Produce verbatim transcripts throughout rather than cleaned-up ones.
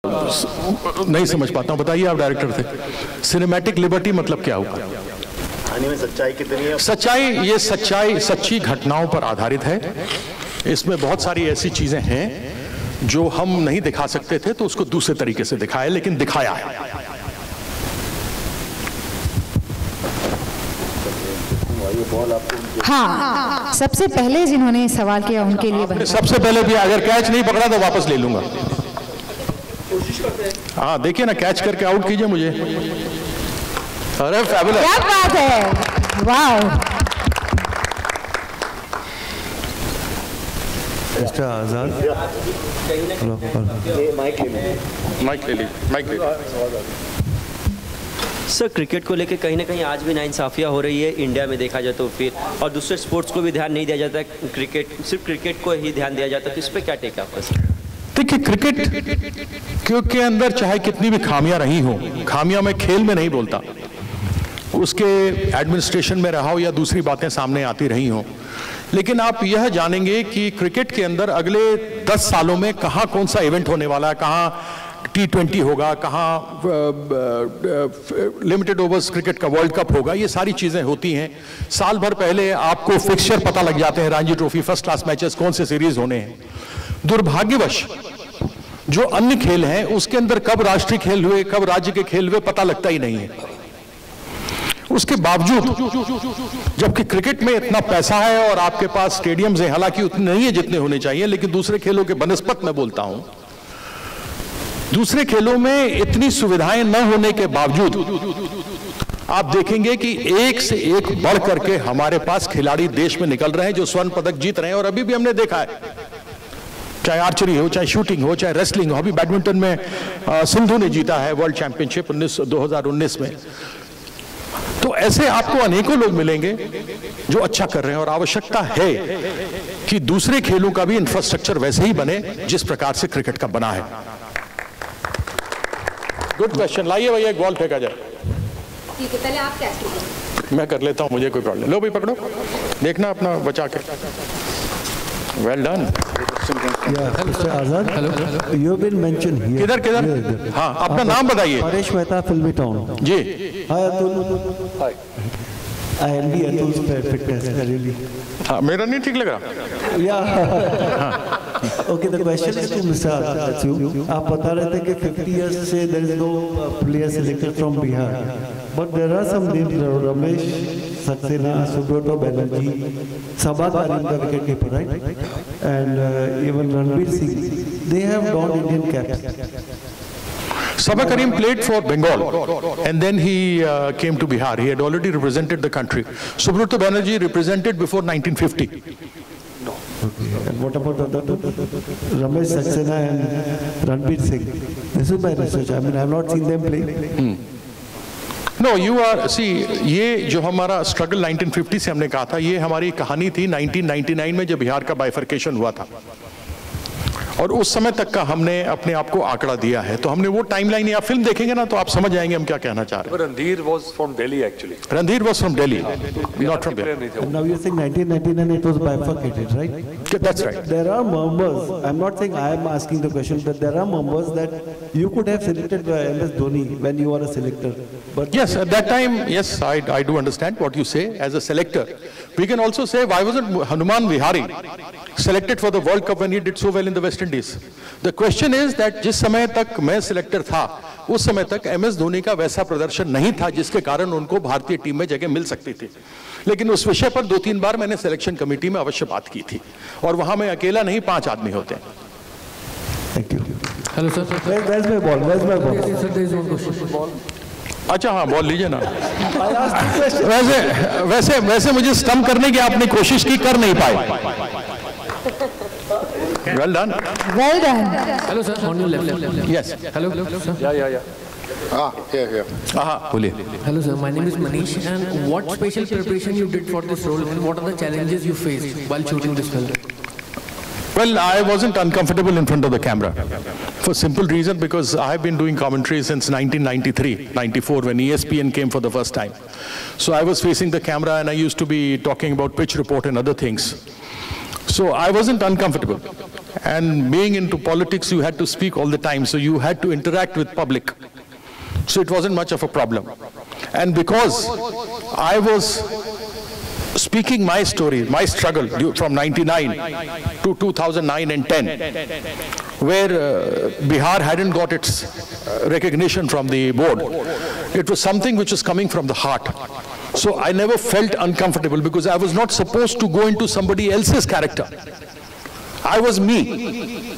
नहीं समझ पाता हूँ, बताइए, आप डायरेक्टर थे। सिनेमैटिक लिबर्टी मतलब क्या हुआ? कहानी में सच्चाई कितनी है? सच्चाई, ये सच्चाई सच्ची घटनाओं पर आधारित है। इसमें बहुत सारी ऐसी चीजें हैं जो हम नहीं दिखा सकते थे, तो उसको दूसरे तरीके से दिखाया, लेकिन दिखाया है। हाँ, सबसे पहले जिन्होंने सवाल किया उनके लिए सबसे पहले भी, अगर कैच नहीं पकड़ा तो वापस ले लूंगा। हाँ देखिए ना, कैच करके आउट कीजिए मुझे। अरे फैबुलस, क्या बात है, वाह। मिस्टर आजाद, माइक ले माइक ले ली, माइक ले ली। सर, क्रिकेट को लेकर कहीं ना कहीं आज भी नाइंसाफिया हो रही है इंडिया में, देखा जाए तो फिर, और दूसरे स्पोर्ट्स को भी ध्यान नहीं दिया जाता है, क्रिकेट सिर्फ क्रिकेट को ही ध्यान दिया जाता है, तो इस पर क्या टेक है आपका सर? देखिए, क्रिकेट के अंदर चाहे कितनी भी खामियां रही हो, खामियां मैं खेल में नहीं बोलता, उसके एडमिनिस्ट्रेशन में रहा हो या दूसरी बातें सामने आती रही हो, लेकिन आप यह जानेंगे कि क्रिकेट के अंदर अगले दस सालों में कहाँ कौन सा इवेंट होने वाला है, कहाँ टी ट्वेंटी होगा, कहाँ लिमिटेड ओवर्स क्रिकेट का वर्ल्ड कप होगा, ये सारी चीजें होती हैं। साल भर पहले आपको फिक्सचर पता लग जाते हैं, Ranji trophy, first class matches, कौन से सीरीज होने हैं। दुर्भाग्यवश जो अन्य खेल हैं उसके अंदर कब राष्ट्रीय खेल हुए, कब राज्य के खेल हुए, पता लगता ही नहीं है। उसके बावजूद जबकि क्रिकेट में इतना पैसा है और आपके पास स्टेडियम्स हैं, हालांकि उतने नहीं है जितने होने चाहिए, लेकिन दूसरे खेलों के बनस्पत में बोलता हूं, दूसरे खेलों में इतनी सुविधाएं न होने के बावजूद आप देखेंगे कि एक से एक बढ़ करके हमारे पास खिलाड़ी देश में निकल रहे हैं जो स्वर्ण पदक जीत रहे हैं। और अभी भी हमने देखा है, चाहे आर्चरी हो, चाहे शूटिंग हो, चाहे रेसलिंग हो, अभी बैडमिंटन में आ, सिंधु ने जीता है वर्ल्ड चैंपियनशिप उन्नीस दो हज़ार उन्नीस में। तो ऐसे आपको अनेकों लोग मिलेंगे जो अच्छा कर रहे हैं, और आवश्यकता है कि दूसरे खेलों का भी इंफ्रास्ट्रक्चर वैसे ही बने जिस प्रकार से क्रिकेट का बना है। गुड क्वेश्चन, लाइए भैया एक बॉल फेंका जाए। ठीक है, पहले आप कैच कीजिए। मैं कर लेता हूं, मुझे कोई प्रॉब्लम। लो भाई पकड़ो, देखना अपना बचा के। Well done. Mister Azad, hello, you have been mention here. किधर किधर? हाँ, अपना नाम बताइए। परेश मेहता, फिल्मी टाउन। जी। Hi Atul. Hi. I am D Atul fitness really. हाँ, मेरा नहीं ठीक लग रहा। या okay, the question is to mister Azad. आप बता रहे थे कि फिफ्टी इयर्स से there is no player selected from Bihar, but there are some names, Ramesh Saxena, Subroto Banerjee, Saba Karim the wicket keeper, right, and even Ranvir Singh, they have donned Indian caps. Sabah Karim played for Bengal and then he uh, came to Bihar. He had already represented the country. Subrata Banerjee represented before nineteen fifty. No. Okay. And what about the other two? Ramesh Saxena and Ranveer Singh. This is my research. I mean, I have not seen them play. Hmm. No, you are, see, ये जो हमारा struggle nineteen fifty से हमने कहा था, ये हमारी कहानी थी nineteen ninety-nine में जब बिहार का बाइफर्केशन हुआ था, और उस समय तक का हमने अपने आप को आंकड़ा दिया है। तो हमने वो टाइमलाइन, या फिल्म देखेंगे ना तो आप समझ जाएंगे हम क्या कहना चाह रहे हैं। Randhir was from Delhi actually. Randhir was from Delhi, not from Bihar. And now you're saying nineteen ninety-nine it was bifurcated, right? That's right. There are murmurs. I'm not saying I am asking the question, but there are murmurs that you could have selected M S Dhoni when you are a selector. But yes, at that time, yes, I, I do understand what you say as a selector. We can also say, why wasn't Hanuman Vihari selected for the World Cup when he did so well in the West Indies? The question is that जिस समय तक मैं selector था, उस समय तक M S Dhoni का वैसा प्रदर्शन नहीं था जिसके कारण उनको भारतीय टीम में जगह मिल सकती थी। लेकिन उस विषय पर दो तीन बार मैंने सिलेक्शन कमेटी में अवश्य बात की थी, और वहां मैं अकेला नहीं, पांच आदमी होते हैं। Thank you. Hello sir. Where, where's my ball? Where's my ball? Sir, there is one question. अच्छा हाँ, बॉल लीजिए ना। वैसे वैसे वैसे मुझे स्टम्प करने की आपने कोशिश की, कर नहीं पाए। Well done. Well done. Hello sir, on your left. Yes. Hello, sir. Yeah, yeah, yeah. Ah, here, here. हाँ, बोलिए। Hello sir, my name is Manish, and what special preparation you did for this role, and what are the challenges you faced while shooting this film? Well, I wasn't uncomfortable in front of the camera for simple reason, because I have been doing commentary since nineteen ninety-three, ninety-four when E S P N came for the first time. So I was facing the camera and I used to be talking about pitch report and other things. So I wasn't uncomfortable. And being into politics, you had to speak all the time, so you had to interact with public. So it wasn't much of a problem. And because I was speaking my story, my struggle from ninety-nine to two thousand nine and ten, where uh, Bihar hadn't got its uh, recognition from the board. It was something which was coming from the heart. So I never felt uncomfortable because I was not supposed to go into somebody else's character. I was me.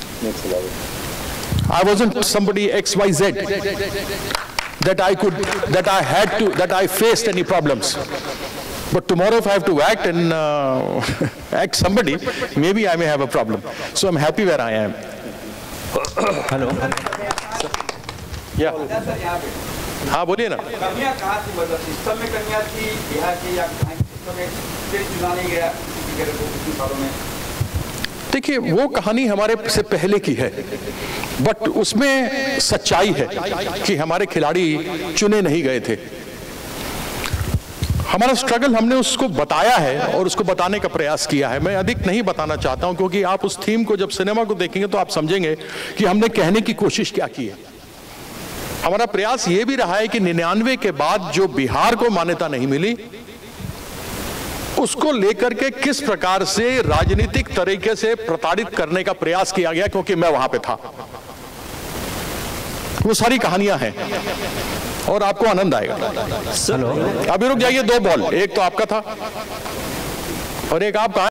I wasn't somebody X Y Z that I could, that I had to, that I faced any problems. But tomorrow if I have to act and uh, act somebody, maybe I may have a problem. So I'm happy where I am. Hello. Yeah. हाँ बोलिए ना। कमियां कहाँ थी, मतलब system में कमियां थी, बिहार के या सिस्टम में फिर चुना नहीं गया पिछले सालों में? देखिए वो कहानी हमारे से पहले की है, बट उसमें सच्चाई है कि हमारे खिलाड़ी चुने नहीं गए थे। हमारा स्ट्रगल हमने उसको बताया है और उसको बताने का प्रयास किया है। मैं अधिक नहीं बताना चाहता हूं क्योंकि आप उस थीम को जब सिनेमा को देखेंगे तो आप समझेंगे कि हमने कहने की कोशिश क्या की है। हमारा प्रयास ये भी रहा है कि निन्यानवे के बाद जो बिहार को मान्यता नहीं मिली उसको लेकर के किस प्रकार से राजनीतिक तरीके से प्रताड़ित करने का प्रयास किया गया, क्योंकि मैं वहां पे था। वो सारी कहानियां हैं और आपको आनंद आएगा। अभी रुक जाइए, दो बॉल, एक तो आपका था और एक आपका।